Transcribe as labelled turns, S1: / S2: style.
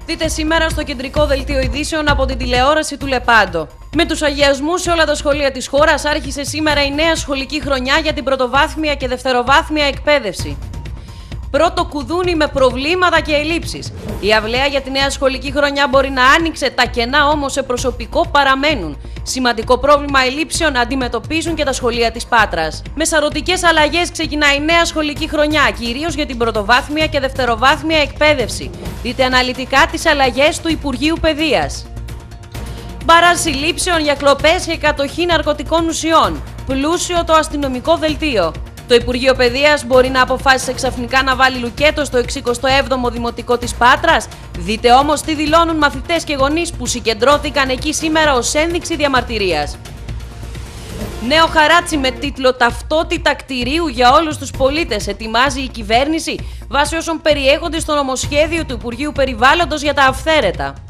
S1: Δείτε σήμερα στο κεντρικό δελτίο ειδήσεων από την τηλεόραση του Λεπάντο. Με τους αγιασμούς σε όλα τα σχολεία της χώρας άρχισε σήμερα η νέα σχολική χρονιά για την πρωτοβάθμια και δευτεροβάθμια εκπαίδευση. Πρώτο κουδούνι με προβλήματα και ελλείψεις. Η αυλαία για τη νέα σχολική χρονιά μπορεί να άνοιξε, τα κενά όμως σε προσωπικό παραμένουν. Σημαντικό πρόβλημα ελλείψεων αντιμετωπίζουν και τα σχολεία της Πάτρας. Με σαρωτικές αλλαγές ξεκινάει η νέα σχολική χρονιά, κυρίως για την πρωτοβάθμια και δευτεροβάθμια εκπαίδευση. Δείτε αναλυτικά τις αλλαγές του Υπουργείου Παιδείας. Μπαράζ συλλήψεων για κλοπές και κατοχή ναρκωτικών ουσιών. Πλούσιο το αστυνομικό δελτίο. Το Υπουργείο Παιδείας μπορεί να αποφάσισε ξαφνικά να βάλει λουκέτο στο 67ο Δημοτικό της Πάτρας. Δείτε όμως τι δηλώνουν μαθητές και γονείς που συγκεντρώθηκαν εκεί σήμερα ως ένδειξη διαμαρτυρίας. Νέο χαράτσι με τίτλο «Ταυτότητα κτηρίου για όλους τους πολίτες» ετοιμάζει η κυβέρνηση βάσει όσων περιέχονται στο νομοσχέδιο του Υπουργείου Περιβάλλοντος για τα αυθαίρετα.